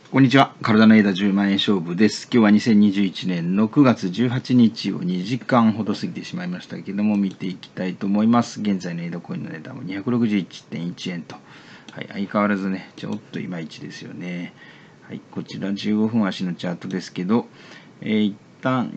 こんにちは。体の枝10万円勝負です。今日は2021年の9月18日を2時間ほど過ぎてしまいましたけども、見ていきたいと思います。現在の枝コインの値段も 261.1 円と。はい、相変わらずね、ちょっといまいちですよね。はい、こちら15分足のチャートですけど、一旦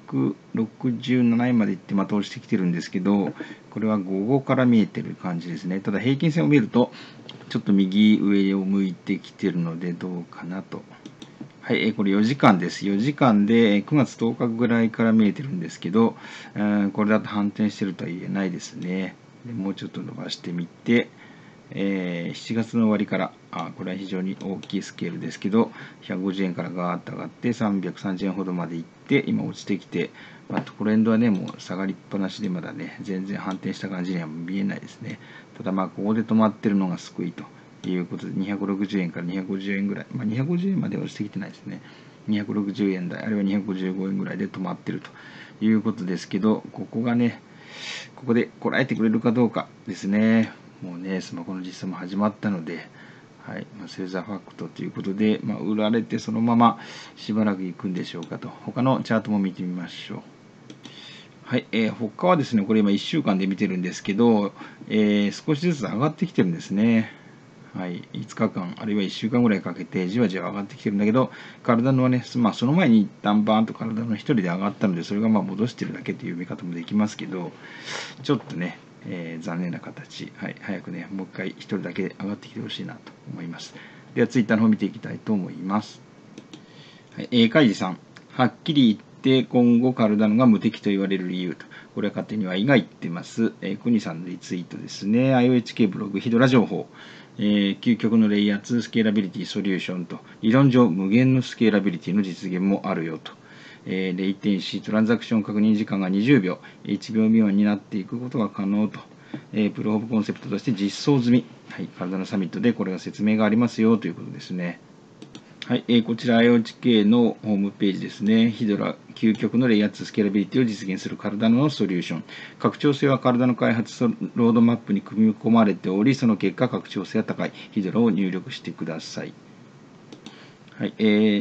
267円までいってまた落ちてきてるんですけど、これは午後から見えてる感じですね。ただ平均線を見ると、ちょっと右上を向いてきてるのでどうかなと。はい、これ4時間です。4時間で9月10日ぐらいから見えてるんですけど、これだと反転してるとは言えないですね。でもうちょっと伸ばしてみて、7月の終わりから、これは非常に大きいスケールですけど、150円からガーッと上がって330円ほどまでいって、今落ちてきて、トレンドはね、もう下がりっぱなしでまだね、全然反転した感じには見えないですね。ただここで止まってるのが救いということで、260円から250円ぐらい、250円までは落ちてきてないですね。260円台、あるいは255円ぐらいで止まってるということですけど、ここがね、ここでこらえてくれるかどうかですね。もうね、スマホの実装も始まったので、はい、セーザーファクトということで、売られてそのまましばらく行くんでしょうかと。他のチャートも見てみましょう。はい、他はですね、これ今1週間で見てるんですけど、少しずつ上がってきてるんですね。はい、5日間、あるいは1週間ぐらいかけてじわじわ上がってきてるんだけど、体のはね、その前に一旦バーンと体の一人で上がったので、それが戻してるだけという見方もできますけど、ちょっとね、残念な形、はい、早くね、もう一回一人だけ上がってきてほしいなと思います。では、ツイッターの方見ていきたいと思います。はい、カイジさん、はっきり言って今後カルダノが無敵と言われる理由と、これは勝手には意外言ってます。クニさんのリツイートですね。IOHK ブログ、ヒドラ情報。究極のレイヤー2スケーラビリティソリューションと、理論上無限のスケーラビリティの実現もあるよと。レイテンシートランザクション確認時間が20秒、1秒未満になっていくことが可能と。プロオブコンセプトとして実装済み。はい、体のサミットでこれが説明がありますよということですね。はい、こちら IOHK のホームページですね。ヒドラ、究極のレイヤー2スケーラビリティを実現するカルダノのソリューション。拡張性はカルダノ開発ロードマップに組み込まれており、その結果、拡張性が高いヒドラを入力してください。はい、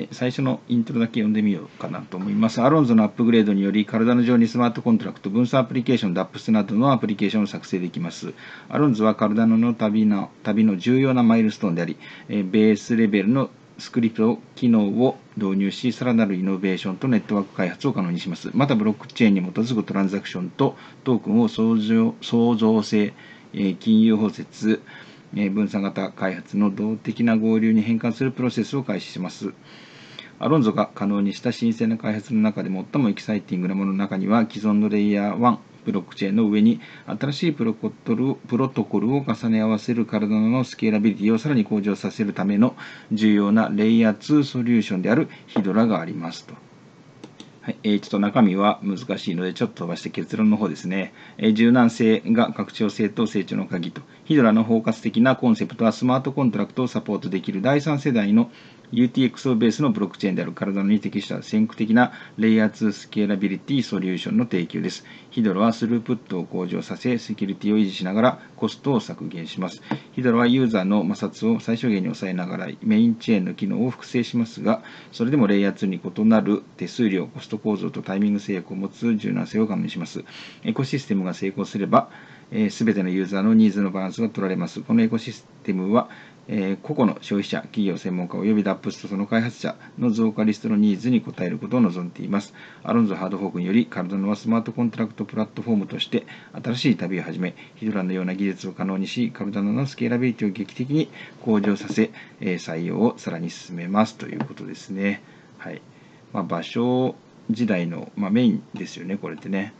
最初のイントロだけ読んでみようかなと思います。アロンズのアップグレードにより、カルダノ上にスマートコントラクト、分散アプリケーション、DAPS などのアプリケーションを作成できます。アロンズはカルダノの旅の重要なマイルストーンであり、ベースレベルのスクリプト機能を導入し、さらなるイノベーションとネットワーク開発を可能にします。また、ブロックチェーンに基づくトランザクションとトークンを創造性、金融包摂、分散型開発の動的な合流に変換するプロセスを開始します。アロンゾが可能にした新鮮な開発の中で最もエキサイティングなものの中には、既存のレイヤー1、ブロックチェーンの上に新しいプロトコルを重ね合わせるカルダノのスケーラビリティをさらに向上させるための重要なレイヤー2ソリューションであるヒドラがありますと。はい、ちょっと中身は難しいので、ちょっと飛ばして結論の方ですね。柔軟性が拡張性と成長の鍵と。ヒドラの包括的なコンセプトはスマートコントラクトをサポートできる第3世代の UTXO ベースのブロックチェーンであるカルダノに適した先駆的なレイヤー2スケーラビリティソリューションの提供です。ヒドラはスループットを向上させ、セキュリティを維持しながらコストを削減します。ヒドラはユーザーの摩擦を最小限に抑えながらメインチェーンの機能を複製しますが、それでもレイヤー2に異なる手数料、コスト構造とタイミング制約を持つ柔軟性を可能にします。エコシステムが成功すれば、すべてのユーザーのニーズのバランスが取られます。このエコシステムは、個々の消費者、企業、専門家及び DAPS とその開発者の増加リストのニーズに応えることを望んでいます。アロンゾハードフォークにより、カルダノはスマートコントラクトプラットフォームとして新しい旅を始め、ヒドラのような技術を可能にし、カルダノのスケーラビリティを劇的に向上させ、採用をさらに進めますということですね。はい。場所時代の、メインですよね、これってね。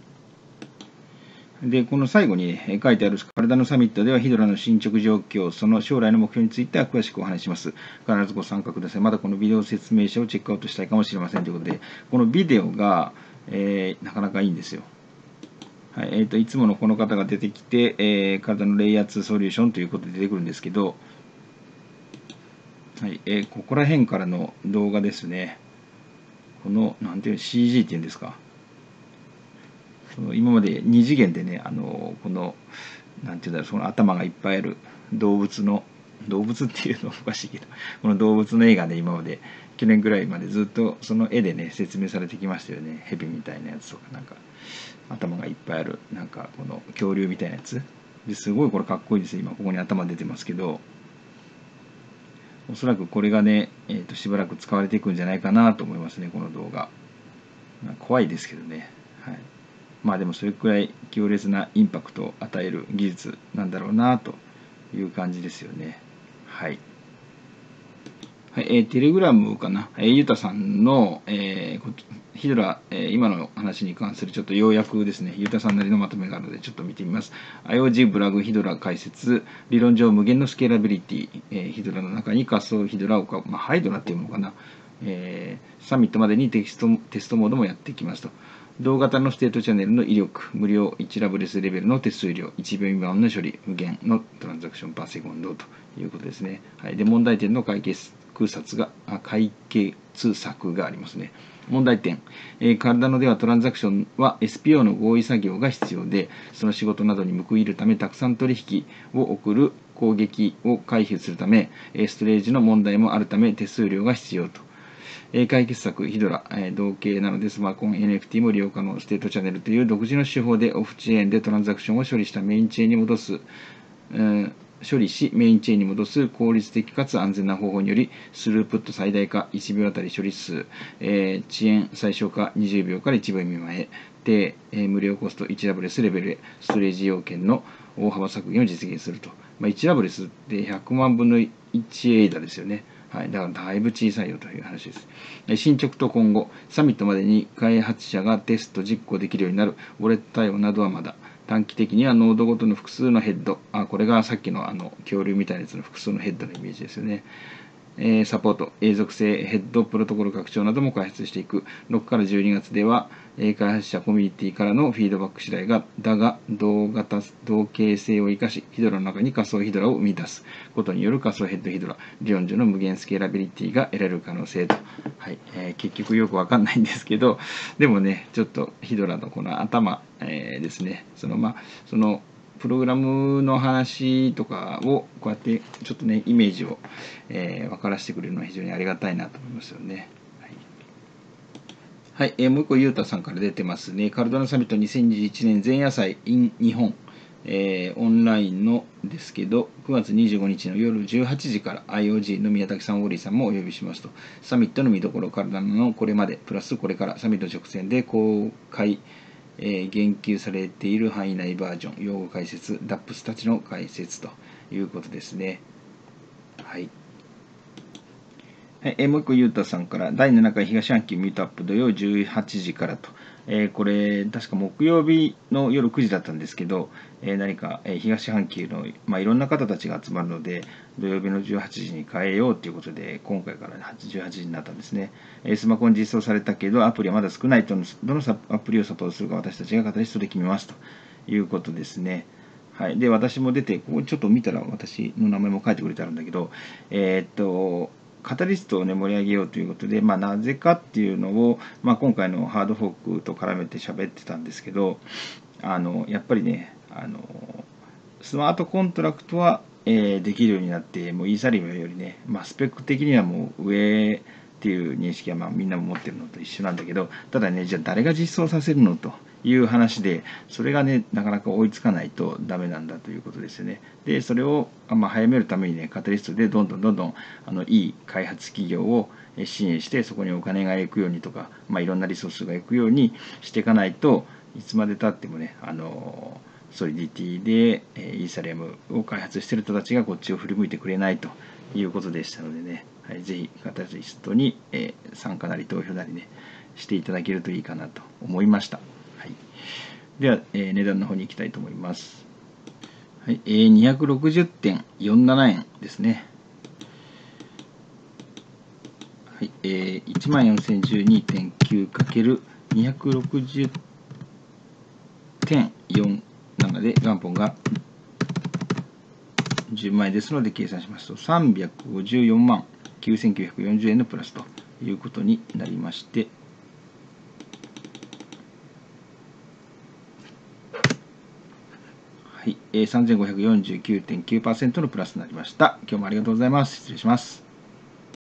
で、この最後に書いてあるカルダノサミットでは、ヒドラの進捗状況、その将来の目標については詳しくお話します。必ずご参加ください。まだこのビデオ説明書をチェックアウトしたいかもしれませんということで、このビデオが、なかなかいいんですよ。はい、いつものこの方が出てきて、体のレイヤー2ソリューションということで出てくるんですけど、はい、ここら辺からの動画ですね。この、なんていう CG っていうんですか。今まで2次元でね、この、なんていうんだろう、その頭がいっぱいある動物の動物っていうのはおかしいけど、この動物の絵がね、今まで去年ぐらいまでずっとその絵でね説明されてきましたよね。蛇みたいなやつとか、なんか頭がいっぱいある、なんかこの恐竜みたいなやつですごいこれかっこいいです。今ここに頭出てますけど、おそらくこれがね、しばらく使われていくんじゃないかなと思いますね、この動画。怖いですけどね。はい。まあでもそれくらい強烈なインパクトを与える技術なんだろうなという感じですよね。はい。はい、テレグラムかな、ゆうたさんの、ヒドラ、今の話に関するちょっと要約ですね、ゆうたさんなりのまとめがあるので、ちょっと見てみます。IOG ブラグヒドラ解説、理論上無限のスケーラビリティ、ヒドラの中に仮想ヒドラをハイドラっていうのかな、サミットまでにテストモードもやっていきますと。同型のステートチャンネルの威力、無料1ラブレスレベルの手数料、1秒未満の処理、無限のトランザクションパーセコンドということですね。はい、で、問題点の解決策がありますね。問題点、カルダノではトランザクションは SPO の合意作業が必要で、その仕事などに報いるためたくさん取引を送る攻撃を回避するため、ストレージの問題もあるため手数料が必要と。解決策、ヒドラ、同型なのでスマコン NFT も利用可能、ステートチャンネルという独自の手法でオフチェーンでトランザクションを処理したメインチェーンに戻す、処理し、メインチェーンに戻す効率的かつ安全な方法により、スループット最大化1秒あたり処理数、遅延最小化20秒から1秒未満へ、で、無料コスト1ラブレスレベルへ、ストレージ要件の大幅削減を実現すると。1ラブレスって100万分の1エイダですよね。はい、だからだいぶ小さいよという話です。進捗と今後、サミットまでに開発者がテスト実行できるようになるウォレット対応などはまだ。短期的にはノードごとの複数のヘッド、これがさっきの恐竜みたいなやつの複数のヘッドのイメージですよね。サポート、永続性、ヘッド、プロトコル拡張なども開発していく。6から12月では、開発者コミュニティからのフィードバック次第が、だが、同型性を生かし、ヒドラの中に仮想ヒドラを生み出すことによる仮想ヘッドヒドラ、理論上の無限スケーラビリティが得られる可能性と。はい。結局よくわかんないんですけど、でもね、ちょっとヒドラのこの頭、ですね、そのプログラムの話とかをこうやってちょっとねイメージを、分からせてくれるのは非常にありがたいなと思いますよね。はい、もう一個ゆうたさんから出てますね。カルダナサミット2021年前夜祭 in 日本、オンラインのですけど、9月25日の夜18時から IOG の宮崎さん、オーリーさんもお呼びしますと。サミットの見どころ、カルダナのこれまで、プラスこれからサミット直前で公開、言及されている範囲内バージョン、用語解説、DAPS たちの解説ということですね。はい。はい、もう一個、ゆうたさんから、第7回東半球ミートアップ土曜18時からと。これ、確か木曜日の夜9時だったんですけど、何か、東半球の、いろんな方たちが集まるので、土曜日の18時に変えようということで、今回から18時になったんですね。スマホに実装されたけど、アプリはまだ少ないと、どのアプリをサポートするか私たちがカタリストで決めますということですね。はい、で、私も出て、ここちょっと見たら私の名前も書いてくれてあるんだけど、カタリストをね盛り上げようということで、なぜかっていうのを、今回のハードフォークと絡めて喋ってたんですけど、やっぱりね、スマートコントラクトは、できるようになって、もうイーサリアムよりね、スペック的にはもう上っていう認識はみんなも持ってるのと一緒なんだけど、ただね、じゃあ誰が実装させるのという話で、それがね、なかなか追いつかないとダメなんだということですよね。で、それを、早めるためにね、カタリストでどんどんいい開発企業を支援して、そこにお金が行くようにとか、いろんなリソースが行くようにしていかないといつまでたってもね、ソリディティでイーサリアムを開発している人たちがこっちを振り向いてくれないということでしたのでね、はい、ぜひカタリストに参加なり投票なりねしていただけるといいかなと思いました。はい、では、値段の方に行きたいと思います。はい、260.47 円ですね。はい、14,12.9×260.47 で元本が10万円ですので計算しますと354万9940円のプラスということになりまして、はい、 3549.9%のプラスになりました。今日もありがとうございます。失礼します。